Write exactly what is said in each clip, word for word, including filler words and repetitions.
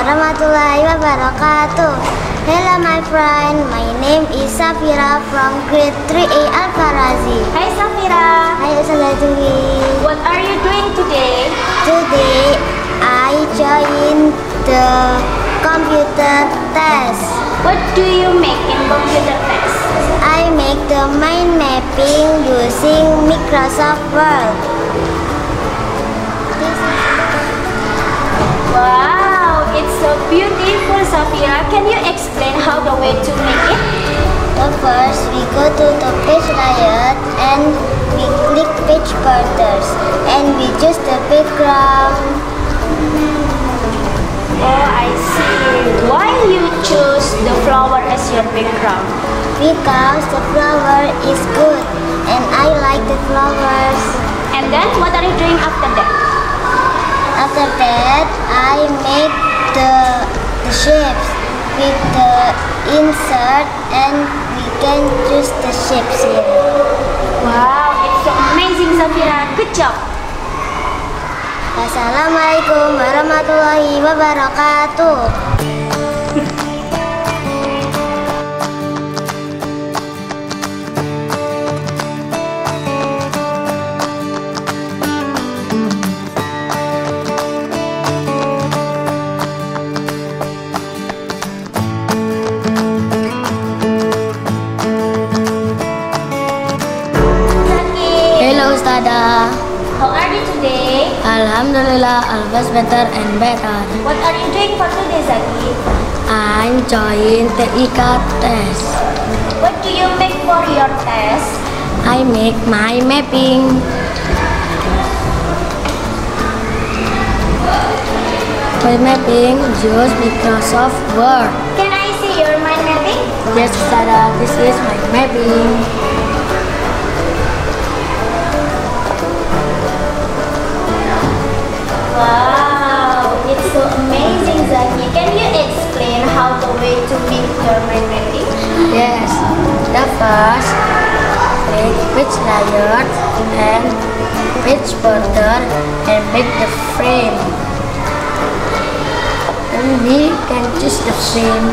warahmatullahi wabarakatuh. Hello my friend, my name is Safira from grade three A Al-Farazi. Hi Safira. Hi Ustazah Dwi. What are you doing today? Today I joined the computer test. What do you make in computer test? I make the mind mapping using Microsoft Word. Wow, it's so beautiful, Safira. Can you explain how the way to make it? The first, we go to the page layout and we click page borders and we choose the background. Oh, I see. Why you choose the flower as your background? Because the flower is good and I like the flowers. And then what are you doing after that? After that, I make the, the shapes with the insert and we can choose the shapes here. Wow, it's so amazing, Safira. Good job. Assalamualaikum warahmatullahi wabarakatuh. Hello Ustazah. How are you today? Alhamdulillah, always better and better. What are you doing for today, Zaki? I'm joining the I K test. What do you make for your test? I make my mapping. My mapping use Microsoft Word. Can I see your mind mapping? Yes, Ustazah, this is my mapping. Wow, it's so amazing, Zaki. Can you explain how the way to make your mind mapping? Yes, the first, click page layout and page border and make the frame. And we can choose the frame.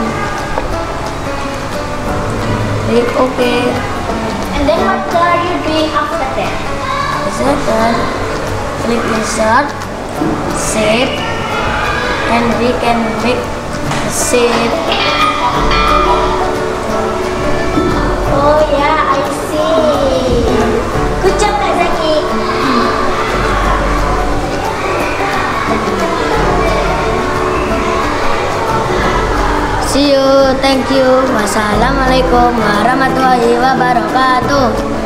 Click OK. And then what are you doing after that? Second, click insert, shape, and we can make the shape. Oh yeah, I see. Good job, Kak Zaki. See you, thank you. Wassalamualaikum warahmatullahi wabarakatuh.